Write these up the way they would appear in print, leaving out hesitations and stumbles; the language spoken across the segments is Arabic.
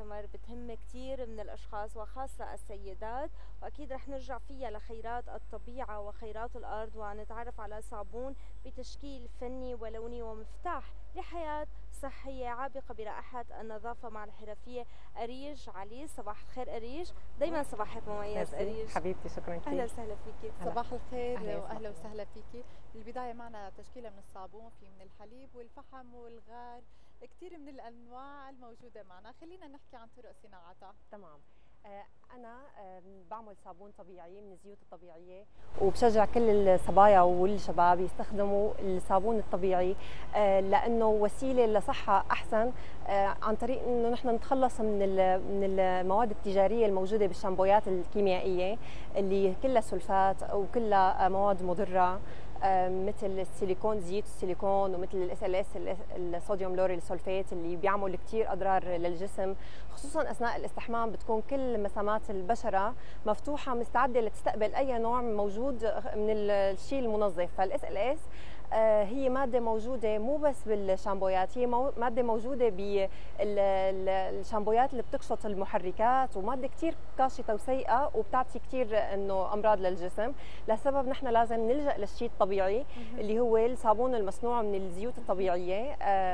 سمر بتهم كثير من الأشخاص وخاصة السيدات، وأكيد رح نرجع فيها لخيرات الطبيعة وخيرات الأرض ونتعرف على صابون بتشكيل فني ولوني ومفتاح لحياة صحية عابقة برائحة النظافة مع الحرفية أريج علي. صباح الخير أريج، دايما صباحك مميز أريج. حبيبتي شكرا كثير. أهلا وسهلا فيكي. صباح الخير واهلا وسهلا فيكي. بالبدايه معنا تشكيله من الصابون، في من الحليب والفحم والغار، كثير من الانواع الموجوده معنا. خلينا نحكي عن طرق صناعتها. تمام. أنا بعمل صابون طبيعي من الزيوت الطبيعية، وبشجع كل الصبايا والشباب يستخدموا الصابون الطبيعي لأنه وسيلة لصحة أحسن، عن طريق إنه نحن نتخلص من المواد التجارية الموجودة بالشامبويات الكيميائية اللي كلها سلفات وكلها مواد مضرة، مثل السيليكون، زيوت السيليكون، ومثل الاس ال اس، الصوديوم لوريل سولفيت، اللي بيعمل كثير اضرار للجسم، خصوصا اثناء الاستحمام. بتكون كل مسامات البشره مفتوحه مستعده لتستقبل اي نوع موجود من الشيء المنظف. فالاس ال اس هي ماده موجوده مو بس بالشامبويات، هي ماده موجوده بالشامبويات اللي بتقشط المحركات، وماده كثير كاشطه وسيئه وبتعطي كثير انه امراض للجسم. لسبب نحن لازم نلجا للشيء الطبيعي اللي هو الصابون المصنوع من الزيوت الطبيعيه،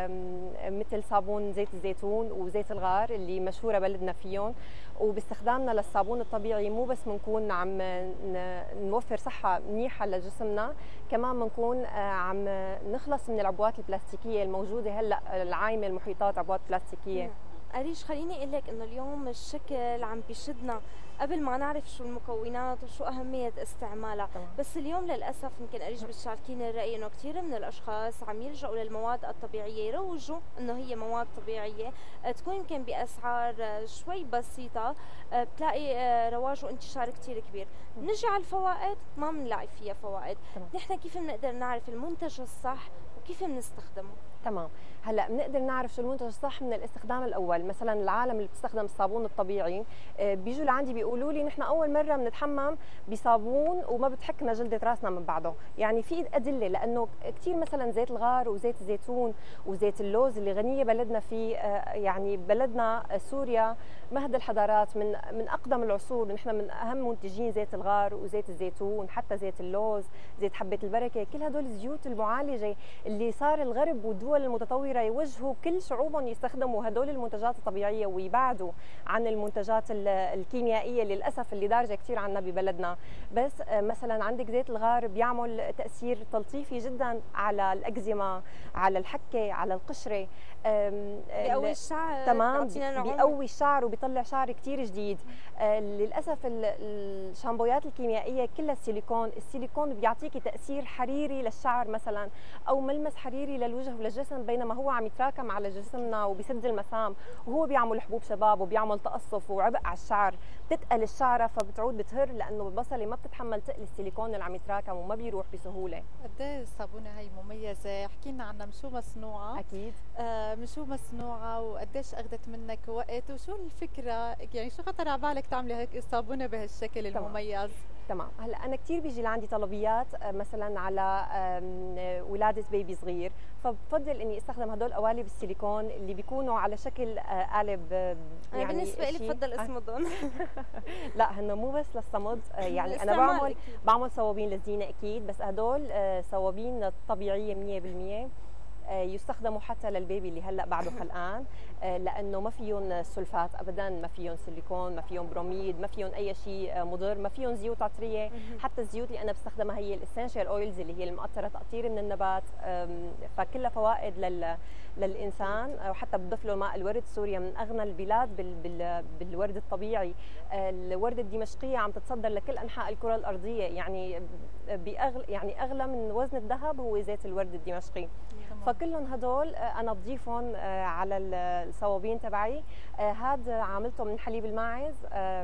مثل صابون زيت الزيتون وزيت الغار اللي مشهوره بلدنا فيهم. وباستخدامنا للصابون الطبيعي مو بس بنكون عم نوفر صحه منيحه لجسمنا، كمان بنكون عم نخلص من العبوات البلاستيكيه الموجوده هلا العايمه المحيطات، عبوات بلاستيكيه. أريج خليني أقول لك إنه اليوم الشكل عم بيشدنا قبل ما نعرف شو المكونات وشو أهمية استعمالها. بس اليوم للأسف يمكن أريج بتشاركيني الرأي إنه كثير من الأشخاص عم يلجأوا للمواد الطبيعية، يروجوا إنه هي مواد طبيعية، تكون يمكن بأسعار شوي بسيطة، بتلاقي رواج وانتشار كثير كبير. نجي على الفوائد ما بنلاقي فيها فوائد. نحن كيف بنقدر نعرف المنتج الصح وكيف بنستخدمه؟ تمام. هلا بنقدر نعرف شو المنتج الصح من الاستخدام الاول. مثلا العالم اللي بتستخدم الصابون الطبيعي بيجوا لعندي بيقولوا لي نحن اول مره بنتحمم بصابون وما بتحكنا جلده راسنا من بعده. يعني في ادله، لانه كثير مثلا زيت الغار وزيت الزيتون وزيت اللوز اللي غنيه بلدنا فيه، يعني بلدنا سوريا مهد الحضارات، من اقدم العصور نحن من اهم منتجين زيت الغار وزيت الزيتون، حتى زيت اللوز، زيت حبه البركه. كل هدول الزيوت المعالجه اللي صار الغرب والدول المتطوره يوجهوا كل شعوبهم يستخدموا هدول المنتجات الطبيعيه ويبعدوا عن المنتجات الكيميائيه للاسف اللي دارجه كثير عنا ببلدنا. بس مثلا عندك زيت الغار بيعمل تاثير تلطيفي جدا على الاكزيما، على الحكه، على القشره، بيقوي الشعر. تمام، بيقوي الشعر وبيطلع شعر كثير جديد. للاسف الشامبويات الكيميائيه كلها السيليكون. السيليكون بيعطيكي تاثير حريري للشعر مثلا، او ملمس حريري للوجه وللجسم، بينما هو عم يتراكم على جسمنا وبيسد المسام، وهو بيعمل حبوب شباب وبيعمل تقصف وعبء على الشعر، بتتقل الشعره فبتعود بتهر، لانه البصله ما بتتحمل تقل السيليكون اللي عم يتراكم وما بيروح بسهوله. قد ايه الصابونه هي مميزه؟ احكي لنا عنها، من شو مصنوعه؟ اكيد. من شو مصنوعه وقديش اخذت منك وقت، وشو الفكره، يعني شو خطر على بالك تعملي هيك الصابونه بهالشكل المميز؟ تمام. هلا انا كثير بيجي لعندي طلبيات مثلا على ولاده بيبي صغير، فبفضل اني استخدم هدول قوالب السيليكون اللي بيكونوا على شكل قالب. يعني بالنسبه لي بفضل اصمدهم. لا هن مو بس للصمد، يعني انا بعمل صوابين للزينه اكيد، بس هدول صوابين طبيعيه 100%، يستخدموا حتى للبيبي اللي هلا بعده خلقان، لانه ما فيهم سلفات ابدا، ما فيهم سيليكون، ما فيهم بروميد، ما فيهم اي شيء مضر، ما فيهم زيوت عطريه. حتى الزيوت اللي انا بستخدمها هي الاسنشال اويلز اللي هي المقطره تقطير من النبات، فكلها فوائد للانسان. وحتى بتضيف له ماء الورد. سوريا من اغنى البلاد بالورد الطبيعي. الورد الدمشقيه عم تتصدر لكل انحاء الكره الارضيه، يعني يعني اغلى من وزن الذهب هو زيت الورد الدمشقي. فكلهم هدول انا بضيفهم على الصوابين تبعي. هذا عاملته من حليب الماعز،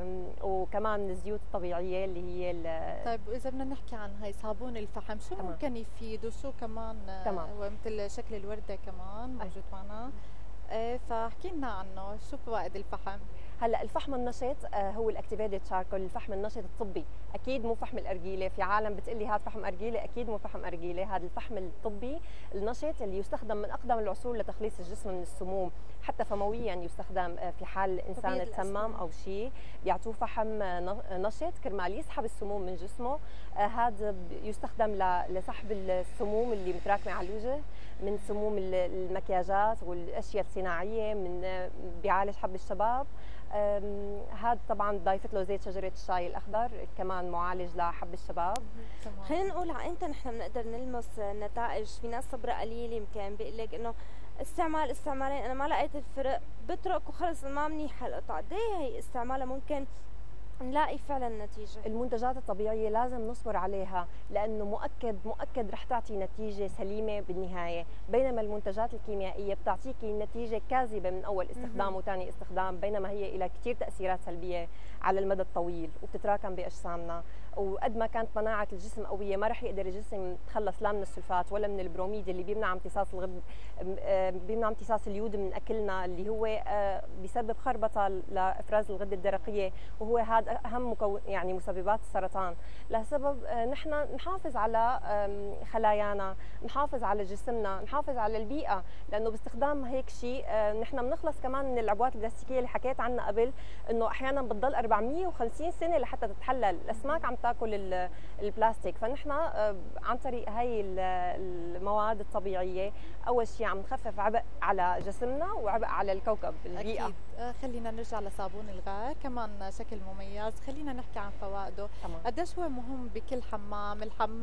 وكمان من الزيوت الطبيعيه اللي هي طيب واذا بدنا نحكي عن هاي صابون الفحم، شو ممكن يفيد وشو كمان؟ تمام. ومثل شكل الورده كمان موجود معنا. ايه، فاحكي لنا عنه، شو فوائد الفحم؟ هلا الفحم النشط هو الاكتيفيتد شاركول، الفحم النشط الطبي، اكيد مو فحم الارجيله. في عالم بتقلي هذا فحم ارجيله، اكيد مو فحم ارجيله، هذا الفحم الطبي النشط اللي يستخدم من اقدم العصور لتخليص الجسم من السموم، حتى فمويا يستخدم في حال الانسان تسمم او شيء، بيعطوه فحم نشط كرمال يسحب السموم من جسمه. هذا يستخدم لسحب السموم اللي متراكمه على الوجه، من سموم المكياجات والاشياء الصناعيه، من بيعالج حب الشباب. هذا طبعا ضايفت له زيت شجره الشاي الاخضر، كمان معالج لحب الشباب. خلينا نقول على امتى نحن بنقدر نلمس نتائج؟ في ناس صبرها قليل، يمكن بيقول لك انه استعمالين انا ما لقيت الفرق بترك وخلص ما منيحه القطعه. قد ايه هي استعمالها ممكن نلاقي فعلا نتيجه؟ المنتجات الطبيعيه لازم نصبر عليها، لانه مؤكد رح تعطي نتيجه سليمه بالنهايه، بينما المنتجات الكيميائيه بتعطيكي نتيجه كاذبه من اول استخدام وثاني استخدام، بينما هي لها كثير تاثيرات سلبيه على المدى الطويل وبتتراكم باجسامنا. وقد ما كانت مناعه الجسم قويه ما رح يقدر الجسم يتخلص لا من السلفات ولا من البروميد اللي بيمنع امتصاص بيمنع امتصاص اليود من اكلنا، اللي هو بيسبب خربطه لافراز الغده الدرقيه، وهو هذا اهم يعني مسببات السرطان. لسبب نحن نحافظ على خلايانا، نحافظ على جسمنا، نحافظ على البيئه، لانه باستخدام هيك شيء نحن بنخلص كمان من العبوات البلاستيكيه اللي حكيت عنها قبل، انه احيانا بتضل 450 سنه لحتى تتحلل. الاسماك عم تاكل البلاستيك، فنحن عن طريق هاي المواد الطبيعيه اول شيء عم نخفف عبء على جسمنا وعبء على الكوكب البيئه. أكيد. خلينا نرجع لصابون الغار، كمان شكل مميز، خلينا نحكي عن فوائده. قديش هو مهم بكل حمام؟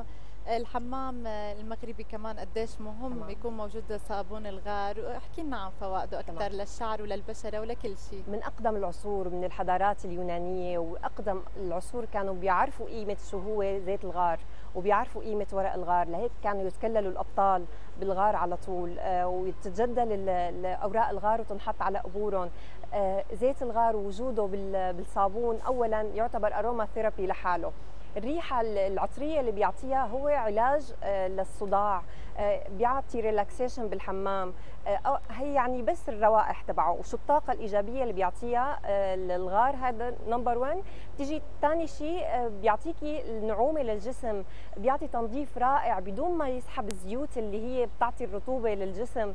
الحمام المغربي كمان قديش مهم يكون موجود صابون الغار، واحكي لنا عن فوائده اكثر للشعر وللبشره ولكل شيء. من اقدم العصور، من الحضارات اليونانيه واقدم العصور، كانوا بيعرفوا قيمه شو هو زيت الغار وبيعرفوا قيمه ورق الغار، لهيك كانوا يتكللوا الابطال بالغار على طول، ويتجدل اوراق الغار وتنحط على قبورهم. زيت الغار ووجوده بالصابون اولا يعتبر اروما ثيرابي لحاله. الريحه العطريه اللي بيعطيها هو علاج للصداع، بيعطي ريلاكسيشن بالحمام. هي يعني بس الروائح تبعه وشو الطاقه الايجابيه اللي بيعطيها للغار، هذا نمبر 1. بتيجي ثاني شيء بيعطيكي النعومه للجسم، بيعطي تنظيف رائع بدون ما يسحب الزيوت اللي هي بتعطي الرطوبه للجسم،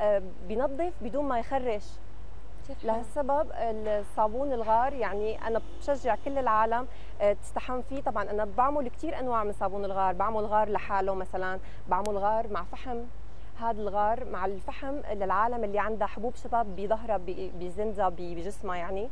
بينظف بدون ما يخرش. لهالسبب الصابون الغار يعني انا بشجع كل العالم تستحم فيه. طبعا انا بعمل كثير انواع من صابون الغار، بعمل غار لحاله مثلا، بعمل غار مع فحم. هذا الغار مع الفحم للعالم اللي عندها حبوب شباب بظهرها بزنزها بجسمها يعني.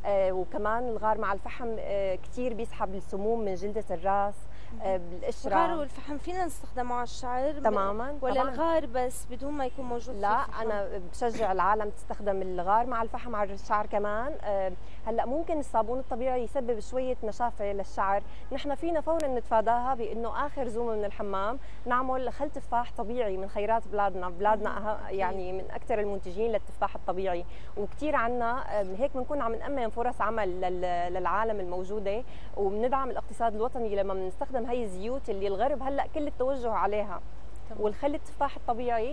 وكمان الغار مع الفحم كثير بيسحب السموم من جلدة الراس بالقشرة. الغار والفحم فينا نستخدمه على الشعر تماما ولا طبعاً. الغار بس بدون ما يكون موجود؟ لا انا بشجع العالم تستخدم الغار مع الفحم على الشعر كمان. هلا ممكن الصابون الطبيعي يسبب شويه نشافه للشعر، نحن فينا فورا نتفاداها بانه اخر زومه من الحمام نعمل خل تفاح طبيعي من خيرات بلادنا يعني من اكثر المنتجين للتفاح الطبيعي، وكثير عنا هيك بنكون عم نأمن فرص عمل للعالم الموجوده، وبندعم الاقتصاد الوطني لما بنستخدم هي الزيوت اللي الغرب هلا كل التوجه عليها. والخل التفاح الطبيعي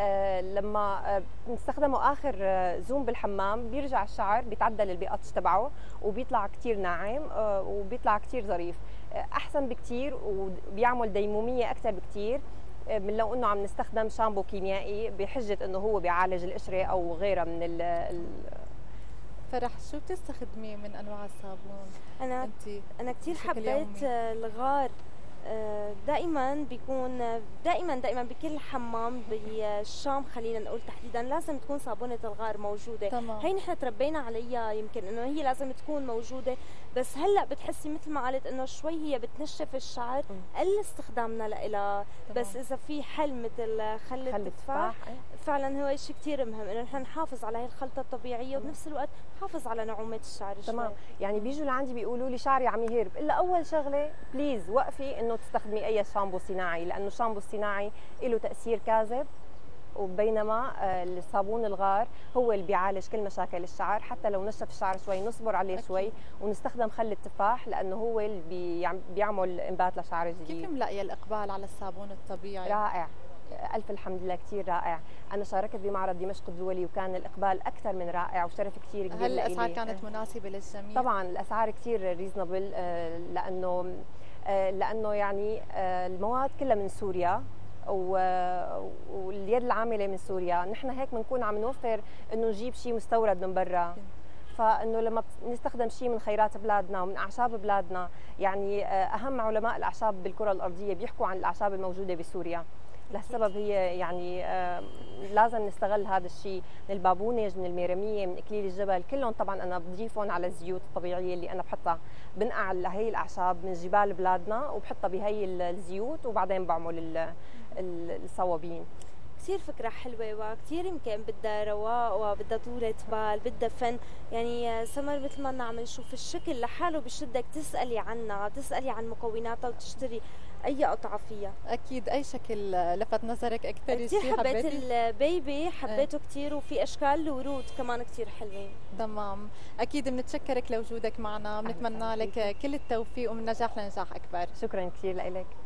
لما بنستخدمه اخر زوم بالحمام بيرجع الشعر بيتعدل البي اتش تبعه وبيطلع كثير ناعم وبيطلع كثير ظريف، احسن بكثير وبيعمل ديموميه اكثر بكثير من لو انه عم نستخدم شامبو كيميائي بحجه انه هو بيعالج القشره او غيرها من فرح. شو بتستخدمي من انواع الصابون؟ انا كثير حبيت الغار. دائما بيكون دائما بكل حمام بالشام خلينا نقول تحديدا لازم تكون صابونه الغار موجوده. تمام. هي نحن تربينا عليها، يمكن انه هي لازم تكون موجوده، بس هلا بتحسي مثل ما قالت انه شوي هي بتنشف الشعر، قل استخدامنا لها. بس اذا في حل مثل خل التفاح فعلا هو شيء كثير مهم انه نحن نحافظ على هي الخلطه الطبيعيه وبنفس الوقت نحافظ على نعومه الشعر. تمام. يعني بيجوا لعندي بيقولوا لي شعري عم يهرب، الا اول شغله بليز وقفي انه تستخدمي اي شامبو صناعي، لانه الشامبو الصناعي له تاثير كاذب، وبينما الصابون الغار هو اللي بيعالج كل مشاكل الشعر. حتى لو نشف الشعر شوي نصبر عليه شوي ونستخدم خل التفاح لانه هو اللي بيعمل انبات لشعر جديد. كيف ملاقيه الاقبال على الصابون الطبيعي؟ رائع الف الحمد لله كثير رائع. انا شاركت بمعرض دمشق الدولي وكان الاقبال اكثر من رائع وشرف كثير كبير. هل الاسعار كانت مناسبه للجميع؟ طبعا الاسعار كثير ريزنبل، لانه يعني المواد كلها من سوريا واليد العامله من سوريا. نحن هيك بنكون عم نوفر انه نجيب شيء مستورد من برا، فانه لما نستخدم شيء من خيرات بلادنا ومن اعشاب بلادنا، يعني اهم علماء الاعشاب بالكره الارضيه بيحكوا عن الاعشاب الموجوده بسوريا. لهالسبب هي يعني لازم نستغل هذا الشيء، من البابونج، من الميرميه، من اكليل الجبل، كلهم طبعا انا بضيفهم على الزيوت الطبيعيه اللي انا بحطها. بنقع هي الاعشاب من جبال بلادنا وبحطها بهي الزيوت وبعدين بعمل الصوابين. كثير فكرة حلوة وكثير يمكن بدها رواق وبدها طولة بال، بدها فن. يعني سمر مثل ما عم نشوف الشكل لحاله بشدك تسألي عنها، تسألي عن مكوناتها وتشتري أي قطعة فيها. أكيد. أي شكل لفت نظرك أكثر؟ كثير حبيت البيبي، حبيته كثير، وفي أشكال الورود كمان كثير حلوين. تمام. أكيد بنتشكرك لوجودك معنا، بنتمنى لك كل التوفيق ومن نجاح لنجاح أكبر. شكرا كثير لك.